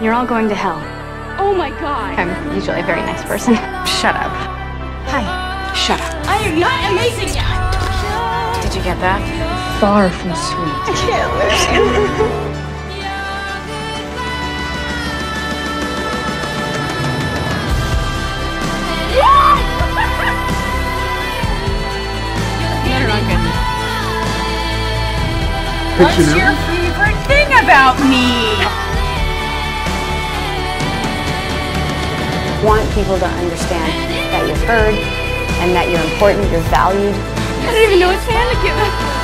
You're all going to hell. Oh my God. I'm usually a very nice person. Shut up. Hi. Shut up. I am not amazing yet. Did you get that? Far from sweet. I can't lose you. What's your favorite thing about me? Want people to understand that you're heard and that you're important, you're valued. I don't even know which hand to give.